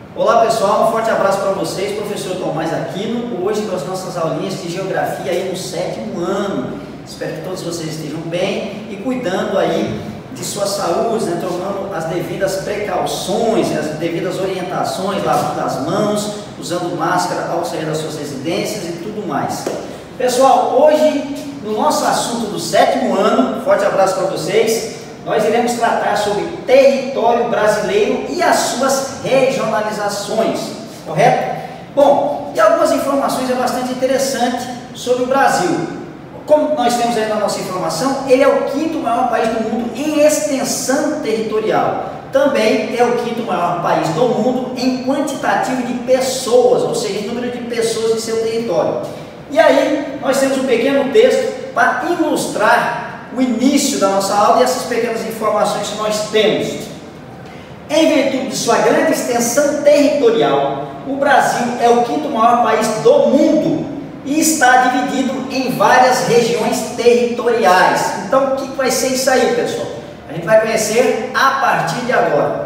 Olá pessoal, um forte abraço para vocês, professor Tomás Aquino, hoje com as nossas aulinhas de geografia aí no 7º ano. Espero que todos vocês estejam bem e cuidando aí de sua saúde, né, tomando as devidas precauções, as devidas orientações, lavando as mãos, usando máscara ao sair das suas residências e tudo mais. Pessoal, hoje no nosso assunto do 7º ano, forte abraço para vocês. Nós iremos tratar sobre território brasileiro e as suas regionalizações, correto? Bom, e algumas informações bastante interessantes sobre o Brasil. Como nós temos aí na nossa informação, ele é o 5º maior país do mundo em extensão territorial. Também é o 5º maior país do mundo em quantitativo de pessoas, ou seja, em número de pessoas em seu território. E aí, nós temos um pequeno texto para ilustrar o início da nossa aula e essas pequenas informações que nós temos. Em virtude de sua grande extensão territorial, o Brasil é o 5º maior país do mundo e está dividido em várias regiões territoriais. Então, o que vai ser isso aí, pessoal? A gente vai conhecer a partir de agora.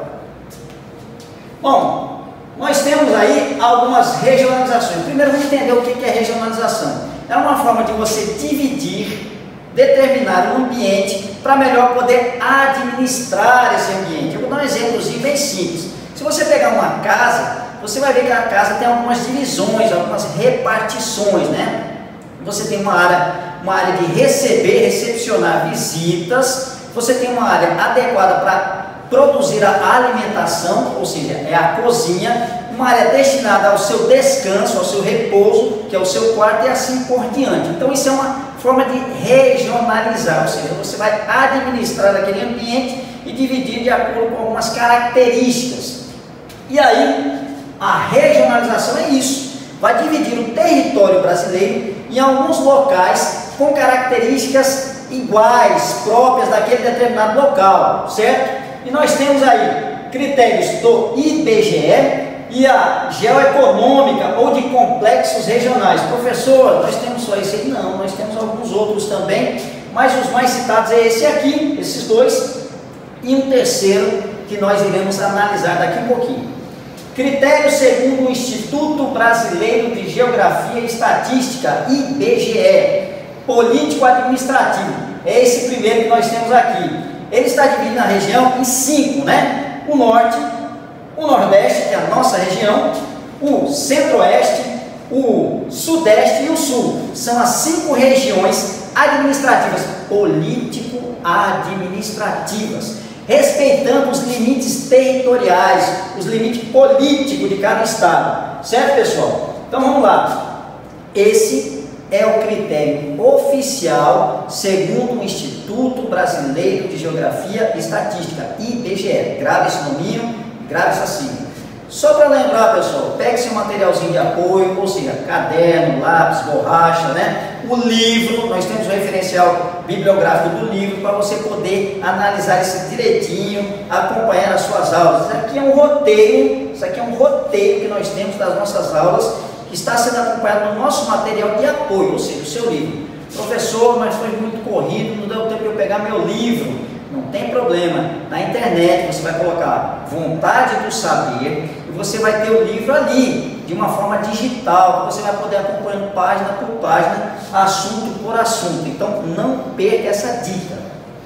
Bom, nós temos aí algumas regionalizações. Primeiro, vamos entender o que é regionalização. É uma forma de você determinar um ambiente para melhor poder administrar esse ambiente. Eu vou dar um exemplozinho bem simples. Se você pegar uma casa, você vai ver que a casa tem algumas divisões, algumas repartições, né? Você tem uma área de recepcionar visitas, você tem uma área adequada para produzir a alimentação, ou seja, é a cozinha, uma área destinada ao seu descanso, ao seu repouso, que é o seu quarto e assim por diante. Então isso é uma forma de regionalizar, ou seja, você vai administrar aquele ambiente e dividir de acordo com algumas características. E aí, a regionalização é isso, vai dividir o território brasileiro em alguns locais com características iguais, próprias daquele determinado local, certo? E nós temos aí critérios do IBGE e a geoeconômica ou de complexos regionais. Professor, nós temos só esse aí? Não, nós temos alguns outros também, mas os mais citados é esse aqui, esses dois, e um terceiro que nós iremos analisar daqui um pouquinho. Critérios segundo o Instituto Brasileiro de Geografia e Estatística, IBGE, político-administrativo, é esse primeiro que nós temos aqui. Ele está dividido na região em 5, né? O norte, o nordeste, que é a nossa região, o centro-oeste, o sudeste e o sul. São as 5 regiões administrativas, político-administrativas, respeitando os limites territoriais, os limites políticos de cada estado. Certo, pessoal? Então vamos lá. Esse é o critério oficial segundo o Instituto Brasileiro de Geografia e Estatística, IBGE. Grave esse nominho, grave essa sigla. Só para lembrar, pessoal, pegue seu materialzinho de apoio, ou seja, caderno, lápis, borracha, né? O livro, nós temos o referencial bibliográfico do livro para você poder analisar isso direitinho, acompanhar as suas aulas. Isso aqui é um roteiro que nós temos das nossas aulas, que está sendo acompanhado no nosso material de apoio, ou seja, o seu livro. Professor, mas foi muito corrido, não deu tempo de eu pegar meu livro. Não tem problema, na internet você vai colocar Vontade do Saber e você vai ter o livro ali, de uma forma digital, que você vai poder acompanhando página por página, assunto por assunto. Então não perca essa dica.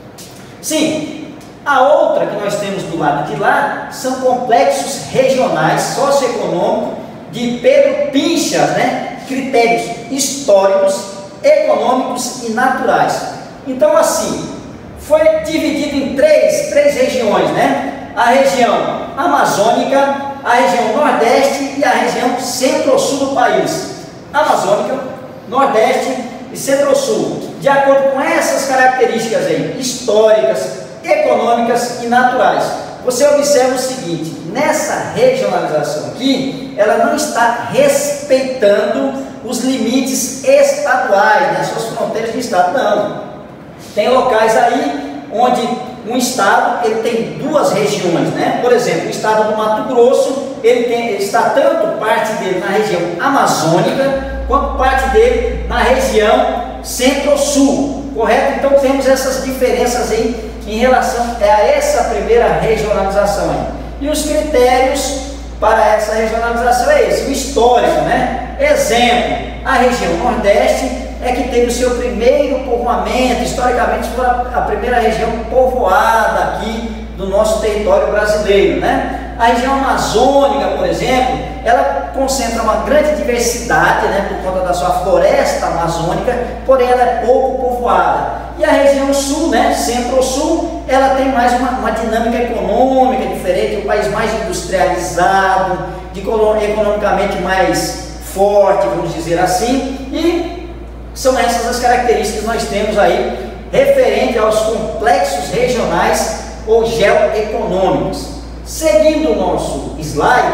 Sim, a outra que nós temos do lado de lá são complexos regionais socioeconômicos de Pedro Pinchas, né? Critérios históricos, econômicos e naturais. Então assim, foi dividido em três regiões, né? A região amazônica, a região nordeste e a região centro-sul do país. Amazônica, nordeste e centro-sul. De acordo com essas características aí, históricas, econômicas e naturais. Você observa o seguinte, nessa regionalização aqui, ela não está respeitando os limites estaduais, né? As suas fronteiras de estado, não. Tem locais aí onde um estado ele tem 2 regiões, né? Por exemplo, o estado do Mato Grosso, ele está tanto parte dele na região amazônica, quanto parte dele na região centro-sul, correto? Então temos essas diferenças aí em relação a essa primeira regionalização aí. E os critérios para essa regionalização é esse, o histórico, né? Exemplo, a região Nordeste é que teve o seu primeiro povoamento, historicamente foi a primeira região povoada aqui do nosso território brasileiro, né? A região amazônica, por exemplo, ela concentra uma grande diversidade, né, por conta da sua floresta amazônica, porém ela é pouco povoada. E a região sul, né, centro-sul, ela tem mais uma dinâmica econômica diferente, um país mais industrializado, economicamente mais forte, vamos dizer assim, e são essas as características que nós temos aí referente aos complexos regionais ou geoeconômicos. Seguindo o nosso slide,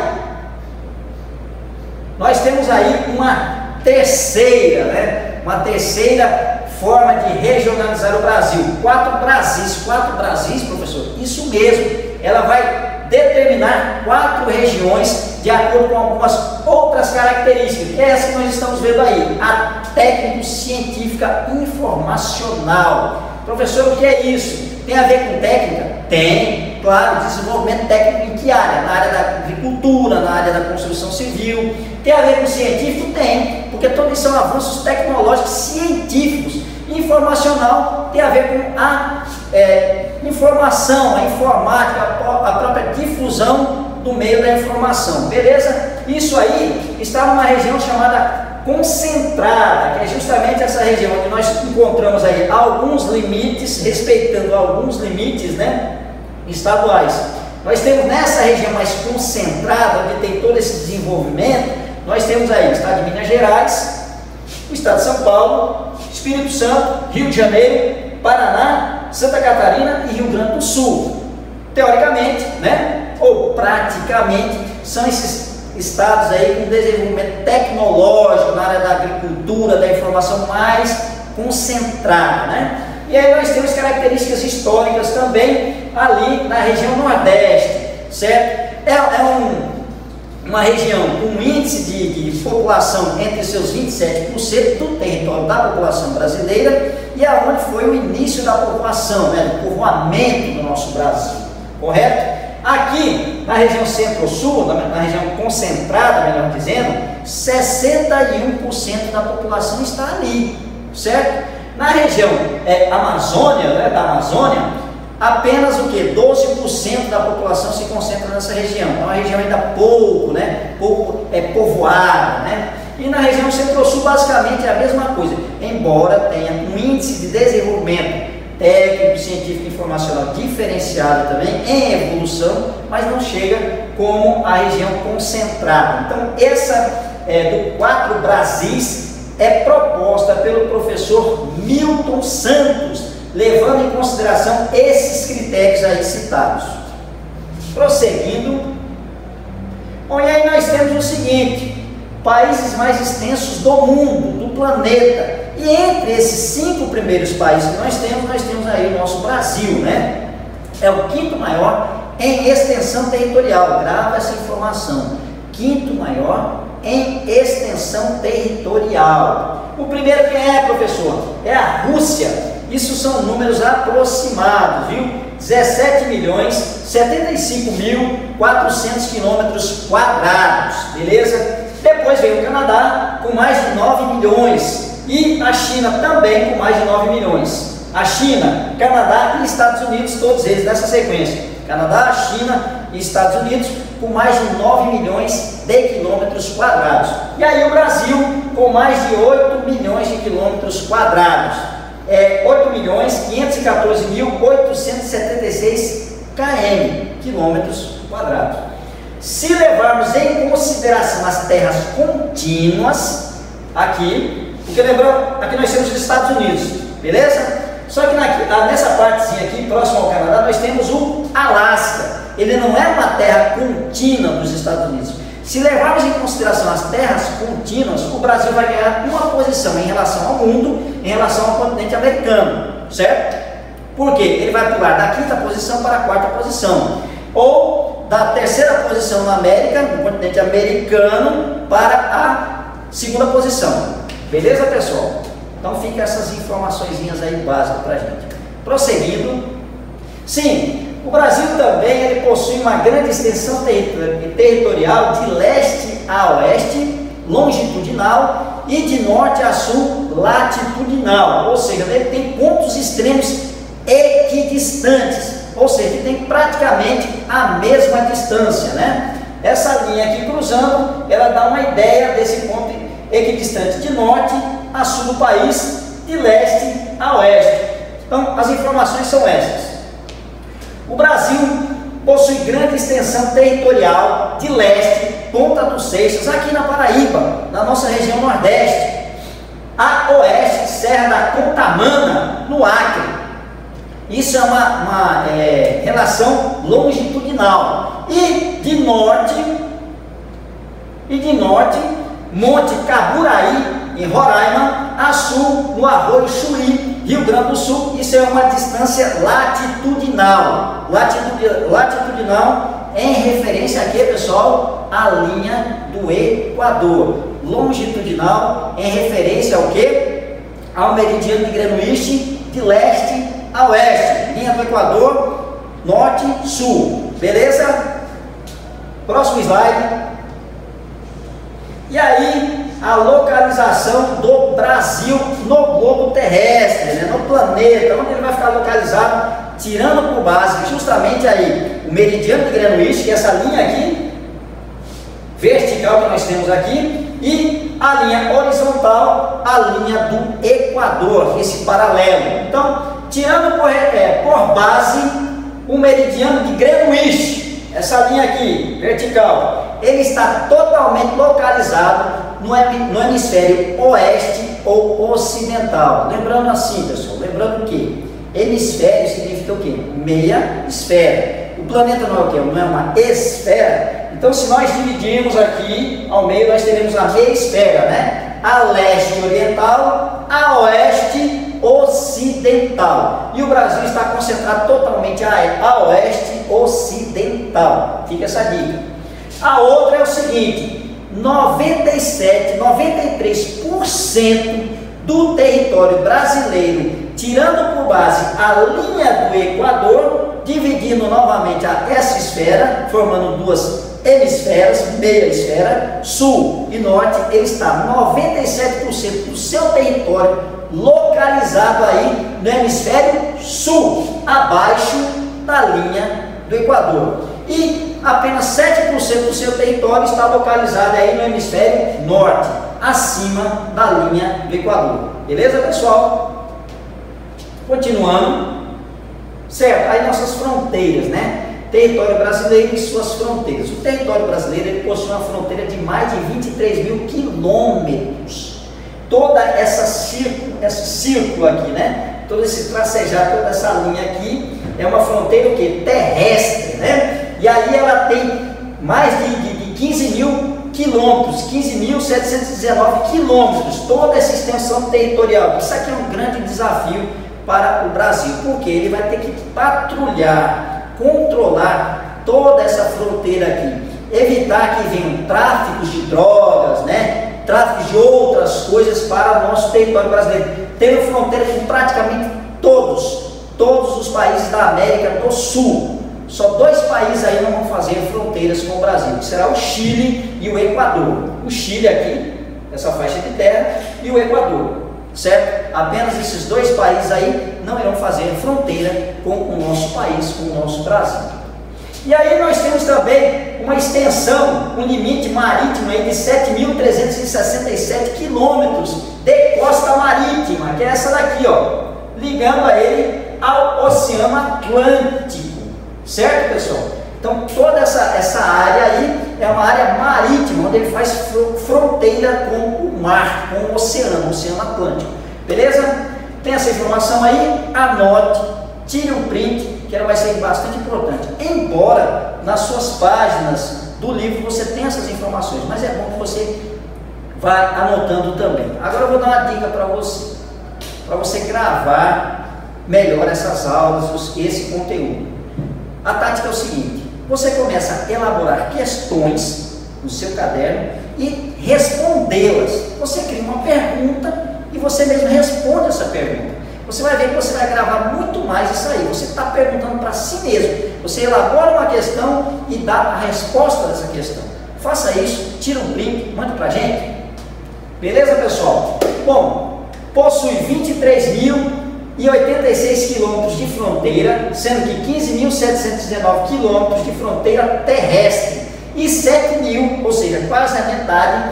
nós temos aí uma terceira, né? Uma terceira forma de regionalizar o Brasil. Quatro Brasis, professor? Isso mesmo. Ela vai determinar 4 regiões de acordo com algumas outras características, que é essa que nós estamos vendo aí, a técnico-científica informacional. Professor, o que é isso? Tem a ver com técnica? Tem, claro, desenvolvimento técnico em que área? Na área da agricultura, na área da construção civil. Tem a ver com científico? Tem, porque todos são avanços tecnológicos científicos. Informacional tem a ver com a informação, a informática, a própria difusão do meio da informação, beleza? Isso aí está numa região chamada concentrada, que é justamente essa região onde nós encontramos aí alguns limites, respeitando alguns limites, né, estaduais. Nós temos nessa região mais concentrada, onde tem todo esse desenvolvimento, nós temos aí o estado de Minas Gerais, o estado de São Paulo, Espírito Santo, Rio de Janeiro, Paraná, Santa Catarina e Rio Grande do Sul. Teoricamente, né, ou praticamente, são esses estados aí com desenvolvimento tecnológico na área da agricultura, da informação mais concentrada, né? E aí nós temos características históricas também ali na região Nordeste, certo? Uma região com índice de população entre seus 27% do território da população brasileira e aonde foi o início da população, né, do povoamento do nosso Brasil, correto? Aqui na região centro-sul, na região concentrada, melhor dizendo, 61% da população está ali, certo? Na região Amazônia, né, da Amazônia, apenas o que? 12% da população se concentra nessa região. É uma região ainda pouco povoada, né? E na região centro-sul basicamente é a mesma coisa, embora tenha um índice de desenvolvimento técnico, científico e informacional diferenciado também, em evolução, mas não chega como a região concentrada. Então essa do 4 Brasis é proposta pelo professor Milton Santos, levando em consideração esses critérios aí citados. Prosseguindo, bom, e aí nós temos o seguinte: países mais extensos do mundo, do planeta. E entre esses 5 primeiros países que nós temos aí o nosso Brasil, né? É o 5º maior em extensão territorial. Grava essa informação: 5º maior em extensão territorial. O primeiro quem é, professor? É a Rússia. Isso são números aproximados, viu? 17.075.400 quilômetros quadrados, beleza? Depois vem o Canadá com mais de 9 milhões e a China também com mais de 9 milhões. A China, Canadá e Estados Unidos, todos eles nessa sequência. Canadá, China e Estados Unidos com mais de 9 milhões de quilômetros quadrados. E aí o Brasil com mais de 8 milhões de quilômetros quadrados. 8.514.876 quilômetros quadrados. Se levarmos em consideração as terras contínuas, aqui, porque lembrou, aqui nós temos os Estados Unidos, beleza? Só que nessa partezinha aqui, próximo ao Canadá, nós temos o Alasca. Ele não é uma terra contínua dos Estados Unidos. Se levarmos em consideração as terras contínuas, o Brasil vai ganhar uma posição em relação ao mundo, em relação ao continente americano, certo? Por quê? Ele vai pular da 5ª posição para a 4ª posição, ou da 3ª posição na América, no continente americano, para a 2ª posição. Beleza, pessoal? Então fica essas informações aí básicas para a gente. Prosseguindo, sim, O Brasil também ele possui uma grande extensão territorial de leste a oeste, longitudinal, e de norte a sul, latitudinal, ou seja, ele tem pontos extremos equidistantes, ou seja, ele tem praticamente a mesma distância, né? Essa linha aqui cruzando, ela dá uma ideia desse ponto equidistante de norte a sul do país, de leste a oeste. Então, as informações são essas. O Brasil possui grande extensão territorial de leste, Ponta dos Seixas, aqui na Paraíba, na nossa região nordeste, a oeste, Serra da Contamana, no Acre. Isso é uma relação longitudinal. E de norte, Monte Caburaí, em Roraima, a sul, no Arroio Chuí, Rio Grande do Sul. Isso é uma distância latitudinal. Latitudinal em referência a quê, pessoal? A linha do Equador. Longitudinal em referência ao quê? Ao meridiano de Greenwich, de leste a oeste. Linha do Equador, norte, sul. Beleza? Próximo slide. E aí, a localização do Brasil no globo terrestre, né, no planeta, onde ele vai ficar localizado, tirando por base justamente aí o meridiano de Greenwich, que é essa linha aqui, vertical que nós temos aqui, e a linha horizontal, a linha do Equador, esse paralelo. Então, tirando por base o meridiano de Greenwich, essa linha aqui, vertical, ele está totalmente localizado no hemisfério oeste ou ocidental. Lembrando assim, pessoal, lembrando que hemisfério significa o quê? Meia esfera. O planeta não é o quê? Não é uma esfera. Então, se nós dividirmos aqui ao meio, nós teremos a meia esfera, né? A leste oriental, a oeste ocidental. E o Brasil está concentrado totalmente a oeste ocidental. Fica essa dica. A outra é o seguinte: 93% do território brasileiro, tirando por base a linha do Equador, dividindo novamente essa esfera, formando duas hemisferas, meia esfera, sul e norte, ele está 97% do seu território localizado aí no hemisfério sul, abaixo da linha do Equador. E apenas 7% do seu território está localizado aí no hemisfério norte, acima da linha do Equador. Beleza, pessoal? Continuando, certo? Aí nossas fronteiras, né? Território brasileiro e suas fronteiras. O território brasileiro ele possui uma fronteira de mais de 23 mil quilômetros. Toda esse círculo aqui, né? Todo esse tracejado, toda essa linha aqui é uma fronteira o quê? Terrestre, né? E aí ela tem mais de 15 mil quilômetros, 15.719 quilômetros, toda essa extensão territorial. Isso aqui é um grande desafio para o Brasil, porque ele vai ter que patrulhar, controlar toda essa fronteira aqui, evitar que venham tráficos de drogas, né? Tráfico de outras coisas para o nosso território brasileiro, tendo fronteira com praticamente todos os países da América do Sul. Só 2 países aí não vão fazer fronteiras com o Brasil, que será o Chile e o Equador. O Chile aqui, essa faixa de terra, e o Equador, certo? Apenas esses 2 países aí não irão fazer fronteira com o nosso país, com o nosso Brasil. E aí nós temos também uma extensão, um limite marítimo aí de 7.367 quilômetros de costa marítima, que é essa daqui, ó, ligando a ele ao Oceano Atlântico. Certo, pessoal? Então, toda essa área aí é uma área marítima, onde ele faz fronteira com o mar, com o Oceano Atlântico. Beleza? Tem essa informação aí, anote, tire um print, que ela vai ser bastante importante. Embora nas suas páginas do livro você tenha essas informações, mas é bom que você vá anotando também. Agora eu vou dar uma dica para você gravar melhor essas aulas, esse conteúdo. A tática é o seguinte: você começa a elaborar questões no seu caderno e respondê-las. Você cria uma pergunta e você mesmo responde essa pergunta. Você vai ver que você vai gravar muito mais isso aí. Você está perguntando para si mesmo. Você elabora uma questão e dá a resposta dessa questão. Faça isso, tira um print, manda pra gente. Beleza, pessoal? Bom, possui 23.086 quilômetros de fronteira, sendo que 15.719 quilômetros de fronteira terrestre e 7.000, ou seja, quase a metade,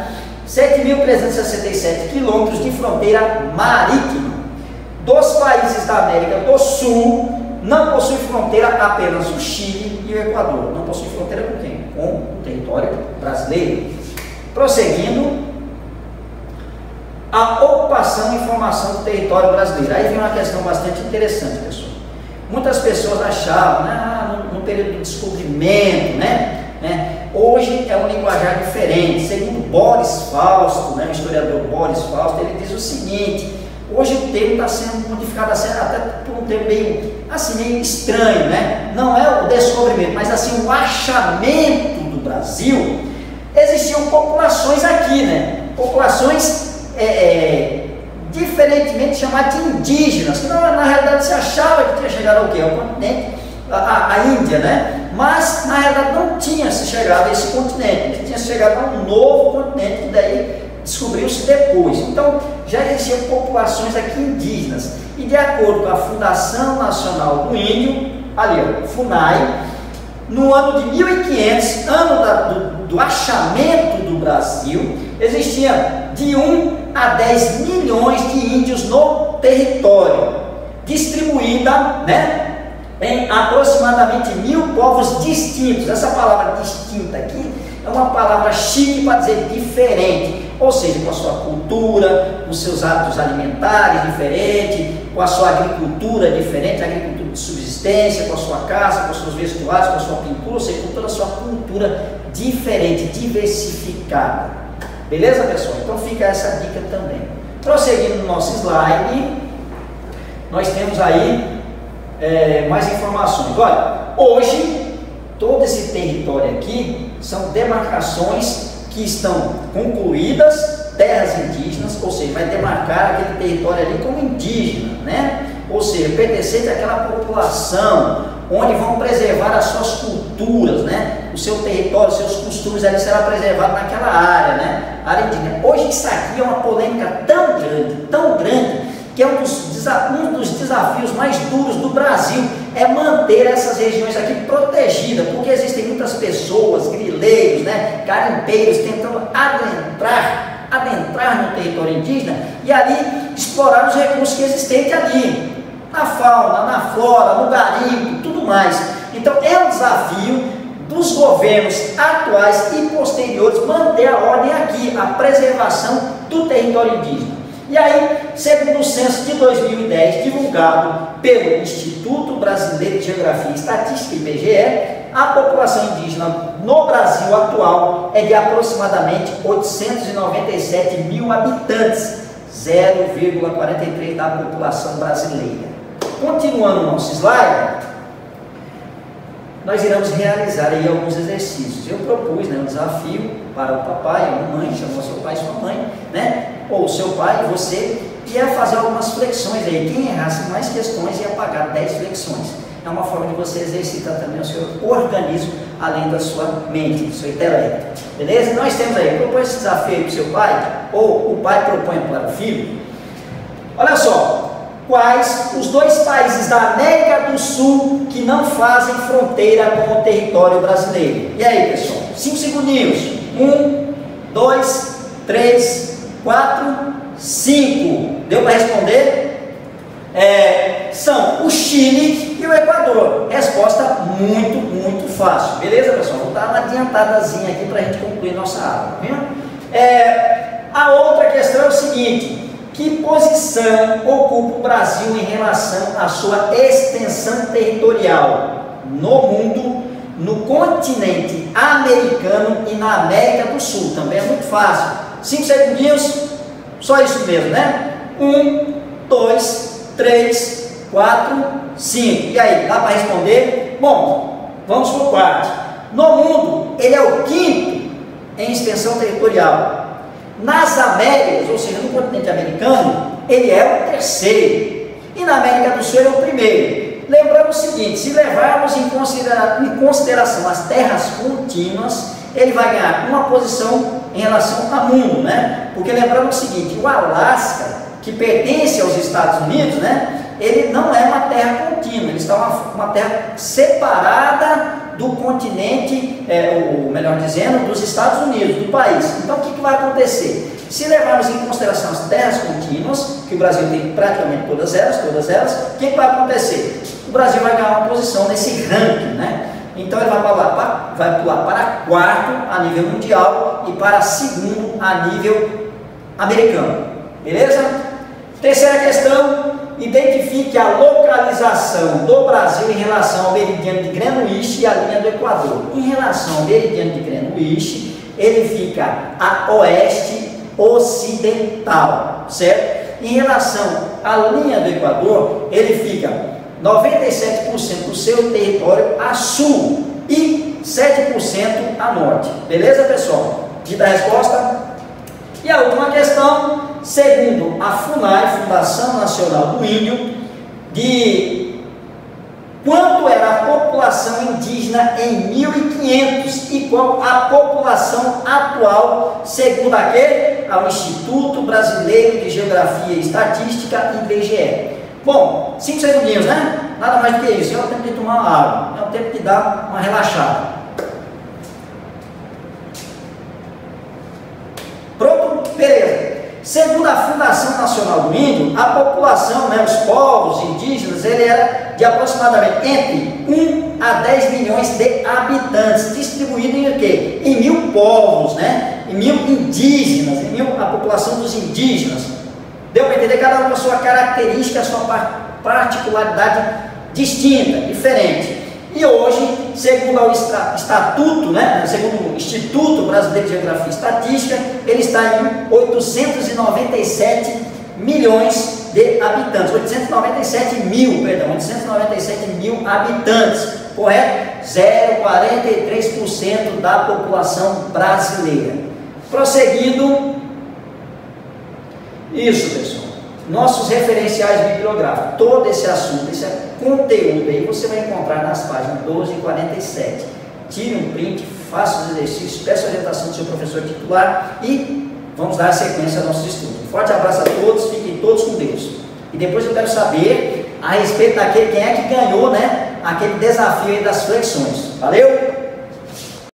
7.367 quilômetros de fronteira marítima. Dos países da América do Sul, não possui fronteira apenas o Chile e o Equador. Não possui fronteira com quem? Com o território brasileiro. Prosseguindo, a ocupação e formação do território brasileiro. Aí vem uma questão bastante interessante, pessoal. Muitas pessoas achavam, no período do descobrimento, hoje é um linguajar diferente. Segundo Boris Fausto, o historiador Boris Fausto, ele diz o seguinte: hoje o termo está sendo modificado até por um termo meio estranho, Não é o descobrimento, mas assim, o achamento do Brasil. Existiam populações aqui, Populações diferentemente chamadas de indígenas, que na realidade se achava que tinha chegado ao quê? Ao continente, a Índia, Mas na realidade não tinha se chegado a esse continente, tinha chegado a um novo continente que daí descobriu-se depois. Então já existiam populações aqui indígenas, e de acordo com a Fundação Nacional do Índio, ali FUNAI, no ano de 1500, ano do achamento do Brasil, existia de 1 a 10 milhões de índios no território, distribuída, em aproximadamente 1.000 povos distintos. Essa palavra distinta aqui é uma palavra chique para dizer diferente, ou seja, com a sua cultura, com seus hábitos alimentares diferentes, com a sua agricultura diferente, agricultura de subsistência, com a sua caça, com os seus vestuários, com a sua pintura, ou seja, com toda a sua cultura diferente, diversificada. Beleza, pessoal? Então fica essa dica também. Prosseguindo no nosso slide, nós temos aí mais informações. Olha, hoje todo esse território aqui são demarcações que estão concluídas, terras indígenas, ou seja, vai demarcar aquele território ali como indígena, Ou seja, pertencente àquela população, onde vão preservar as suas culturas, o seu território, os seus costumes ali será preservado naquela área, área indígena. Hoje isso aqui é uma polêmica tão grande, que é um dos desafios mais duros do Brasil, é manter essas regiões aqui protegidas, porque existem muitas pessoas, grileiros, garimpeiros, tentando adentrar no território indígena e ali explorar os recursos que existem ali, na fauna, na flora, no garimpo, tudo mais. Então é um desafio dos governos atuais e posteriores manter a ordem aqui, a preservação do território indígena. E aí, segundo o censo de 2010, divulgado pelo Instituto Brasileiro de Geografia e Estatística, IBGE, a população indígena no Brasil atual é de aproximadamente 897 mil habitantes, 0,43% da população brasileira. Continuando o nosso slide, nós iremos realizar aí alguns exercícios. Eu propus um desafio para o papai, a mamãe, chamou seu pai e sua mãe, ou seu pai e você, ia fazer algumas flexões aí. Quem errasse mais questões ia pagar 10 flexões. É uma forma de você exercitar também o seu organismo, além da sua mente, do seu intelecto. Beleza? Nós temos aí, propõe esse desafio aí para o seu pai, ou o pai propõe para o filho. Olha só, quais os dois países da América do Sul que não fazem fronteira com o território brasileiro? E aí, pessoal? 5 segundinhos. 1, 2, 3, 4, 5. Deu para responder? São o Chile e o Equador. Resposta muito fácil. Beleza, pessoal? Vou dar uma adiantadazinha aqui para a gente concluir nossa aula. Viu? A outra questão é o seguinte: que posição ocupa o Brasil em relação à sua extensão territorial no mundo, no continente americano e na América do Sul? Também é muito fácil. 5 segundinhos, só isso mesmo, 1, 2, 3, 4, 5. E aí, dá para responder? Bom, vamos para o quarto. No mundo, ele é o 5º em extensão territorial. Nas Américas, ou seja, no continente americano, ele é o 3º. E na América do Sul ele é o 1º. lembrando o seguinte, se levarmos em consideração as terras contínuas, ele vai ganhar uma posição em relação ao mundo, né? Porque lembrando o seguinte, o Alasca, que pertence aos Estados Unidos, né? Ele não é uma terra contínua, ele está uma terra separada do continente, ou melhor dizendo, dos Estados Unidos, do país. Então, o que vai acontecer? Se levarmos em consideração as terras contínuas, que o Brasil tem praticamente todas elas, o que vai acontecer? O Brasil vai ganhar uma posição nesse ranking, né? Então, ele vai pular para quarto a nível mundial e para segundo a nível americano. Beleza? Terceira questão. Identifique a localização do Brasil em relação ao meridiano de Greenwich e a linha do Equador. Em relação ao meridiano de Greenwich, ele fica a oeste ocidental, certo? Em relação à linha do Equador, ele fica 97% do seu território a sul e 7% a norte. Beleza, pessoal? Dita a resposta? E a última questão. Segundo a FUNAI, Fundação Nacional do Índio, de quanto era a população indígena em 1500 e qual a população atual, segundo ao Instituto Brasileiro de Geografia e Estatística, IBGE. Bom, 5 segundinhos, né? Nada mais do que isso. É o tempo de tomar uma água, é o tempo de dar uma relaxada. Pronto? Beleza. Segundo a Fundação Nacional do Índio, a população, né, os povos indígenas, ele era de aproximadamente entre 1 a 10 milhões de habitantes, distribuído em o quê? Em 1000 povos, né? Em 1000 indígenas, a população dos indígenas. Deu para entender? Cada um com a sua característica, a sua particularidade distinta, diferente. E hoje, segundo o estatuto, né, segundo o Instituto Brasileiro de Geografia e Estatística, ele está em 897 milhões de habitantes, 897 mil habitantes, correto? 0,43% da população brasileira. Prosseguindo, isso, pessoal. Nossos referenciais bibliográficos, todo esse assunto, esse conteúdo aí você vai encontrar nas páginas 12 e 47. Tire um print, faça os exercícios, peça a orientação do seu professor titular e vamos dar sequência aos nossos estudos. Um forte abraço a todos, fiquem todos com Deus. E depois eu quero saber a respeito daquele, quem é que ganhou, né, aquele desafio aí das flexões. Valeu?